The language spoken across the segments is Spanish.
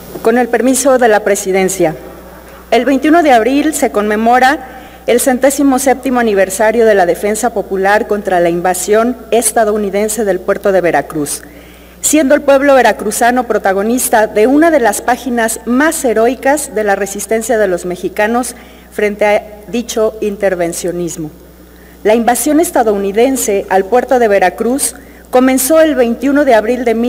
Con el permiso de la Presidencia, el 21 de abril se conmemora el 107º aniversario de la defensa popular contra la invasión estadounidense del puerto de Veracruz, siendo el pueblo veracruzano protagonista de una de las páginas más heroicas de la resistencia de los mexicanos frente a dicho intervencionismo. La invasión estadounidense al puerto de Veracruz comenzó el 21 de abril de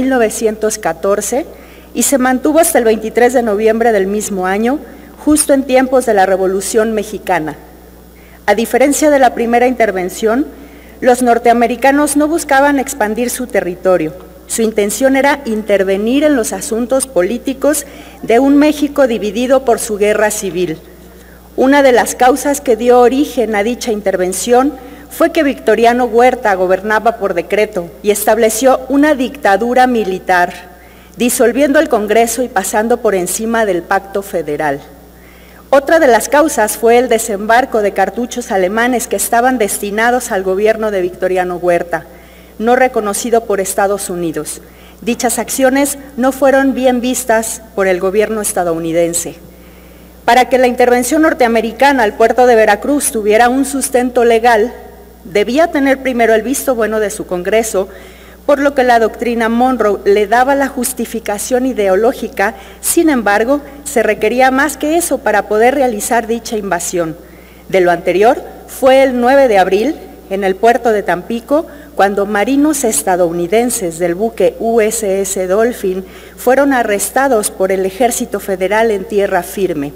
1914 y se mantuvo hasta el 23 de noviembre del mismo año, justo en tiempos de la Revolución Mexicana. A diferencia de la primera intervención, los norteamericanos no buscaban expandir su territorio. Su intención era intervenir en los asuntos políticos de un México dividido por su guerra civil. Una de las causas que dio origen a dicha intervención fue que Victoriano Huerta gobernaba por decreto y estableció una dictadura militar, disolviendo el Congreso y pasando por encima del Pacto Federal. Otra de las causas fue el desembarco de cartuchos alemanes que estaban destinados al gobierno de Victoriano Huerta, no reconocido por Estados Unidos. Dichas acciones no fueron bien vistas por el gobierno estadounidense. Para que la intervención norteamericana al puerto de Veracruz tuviera un sustento legal, debía tener primero el visto bueno de su Congreso, por lo que la doctrina Monroe le daba la justificación ideológica. Sin embargo, se requería más que eso para poder realizar dicha invasión. De lo anterior, fue el 9 de abril, en el puerto de Tampico, cuando marinos estadounidenses del buque USS Dolphin fueron arrestados por el Ejército Federal en tierra firme,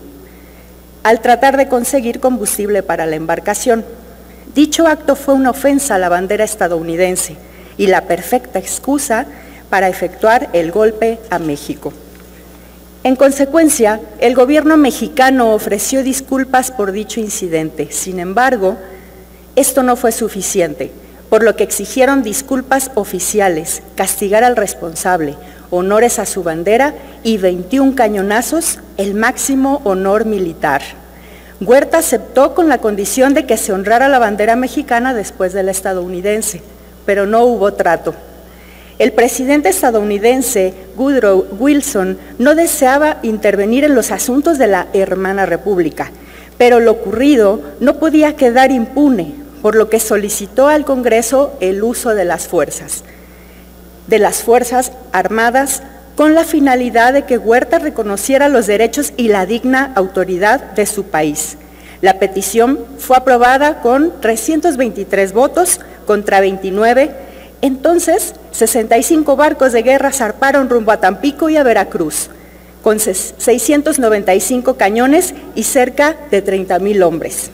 al tratar de conseguir combustible para la embarcación. Dicho acto fue una ofensa a la bandera estadounidense y la perfecta excusa para efectuar el golpe a México. En consecuencia, el gobierno mexicano ofreció disculpas por dicho incidente. Sin embargo, esto no fue suficiente, por lo que exigieron disculpas oficiales, castigar al responsable, honores a su bandera y 21 cañonazos, el máximo honor militar. Huerta aceptó con la condición de que se honrara la bandera mexicana después de la estadounidense, pero no hubo trato. El presidente estadounidense Woodrow Wilson no deseaba intervenir en los asuntos de la hermana república, pero lo ocurrido no podía quedar impune, por lo que solicitó al Congreso el uso de las Fuerzas Armadas, con la finalidad de que Huerta reconociera los derechos y la digna autoridad de su país. La petición fue aprobada con 323 votos contra 29. Entonces, 65 barcos de guerra zarparon rumbo a Tampico y a Veracruz, con 695 cañones y cerca de 30,000 hombres.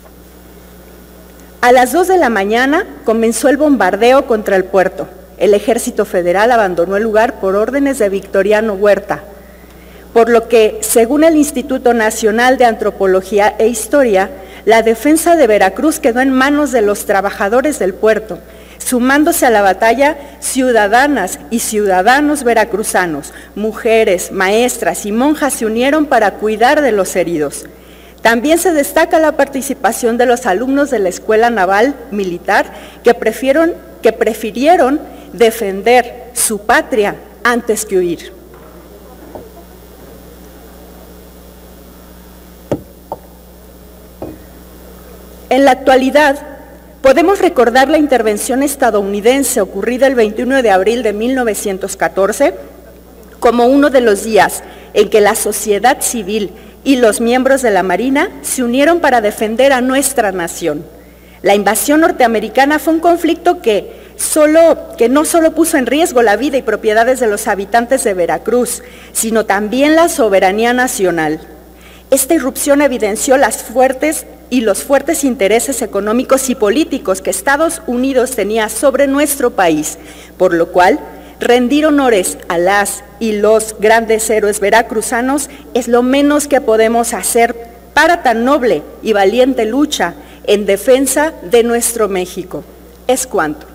A las 2 de la mañana comenzó el bombardeo contra el puerto. El Ejército Federal abandonó el lugar por órdenes de Victoriano Huerta, por lo que, según el Instituto Nacional de Antropología e Historia, la defensa de Veracruz quedó en manos de los trabajadores del puerto, sumándose a la batalla ciudadanas y ciudadanos veracruzanos, mujeres, maestras y monjas se unieron para cuidar de los heridos. También se destaca la participación de los alumnos de la Escuela Naval Militar que prefirieron defender su patria antes que huir. En la actualidad, podemos recordar la intervención estadounidense ocurrida el 21 de abril de 1914 como uno de los días en que la sociedad civil y los miembros de la Marina se unieron para defender a nuestra nación. La invasión norteamericana fue un conflicto que no solo puso en riesgo la vida y propiedades de los habitantes de Veracruz, sino también la soberanía nacional. Esta irrupción evidenció los fuertes intereses económicos y políticos que Estados Unidos tenía sobre nuestro país, por lo cual rendir honores a las y los grandes héroes veracruzanos es lo menos que podemos hacer para tan noble y valiente lucha en defensa de nuestro México. Es cuanto.